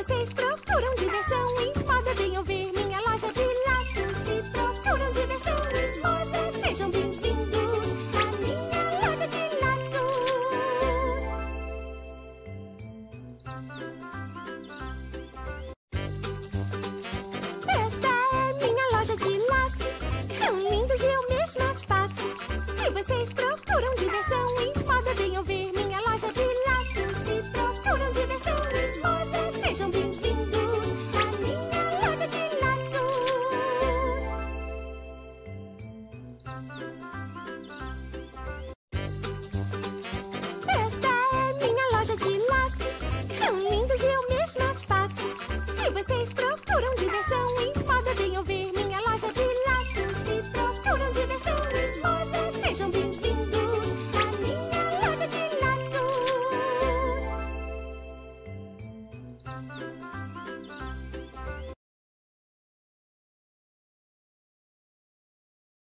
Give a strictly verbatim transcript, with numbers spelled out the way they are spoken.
vocês procuram diversão e moda, venham ver minha loja de laços. Se procuram diversão e moda, sejam bem-vindos à minha loja de laços. Esta é minha loja de laços, são lindos e eu mesma faço. Se vocês procuram diversão e moda, venham ver minha loja de laços. Se procuram diversão e moda, sejam bem-vindos à minha loja de laços.